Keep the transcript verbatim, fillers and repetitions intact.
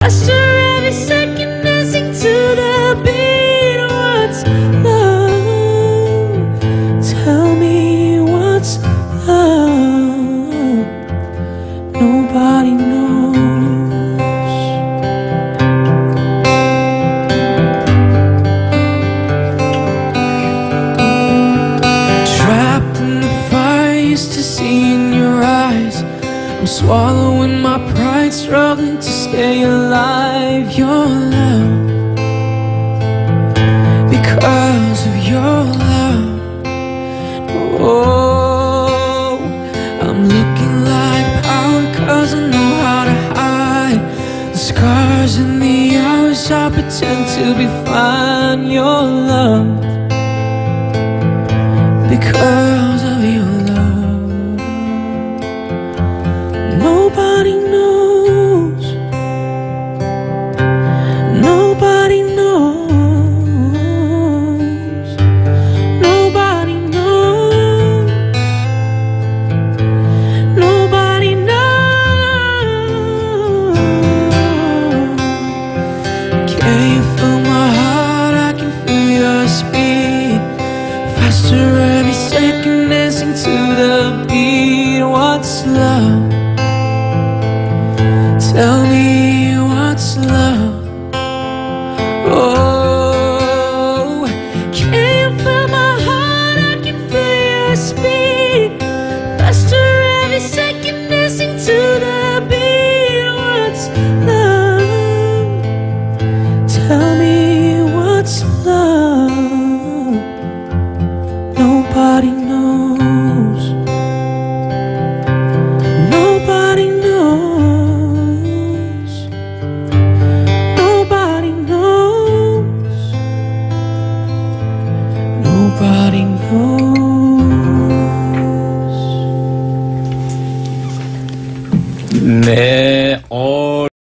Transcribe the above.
Faster every second, dancing to the beat. What's love? Tell me what's love? Nobody knows. Trapped in the fire, used to see in your eyes. I'm swallowing my pride, struggling to stay alive. Your love, because of your love. Oh, I'm looking like power, cause I know how to hide the scars and the hours I pretend to be fine. Your love, because of your love. Nobody knows. Nobody knows. Nobody knows. Nobody knows. Can you feel my heart? I can feel your speed. Faster every second, dancing to the beat. What's love? Tell me what's love? Oh, can you feel my heart? I can feel your speed. Faster every second, dancing to the beat. What's love? Tell me what's love? Nobody knows. Nobody knows. Nobody knows. Nobody knows. 네, 어.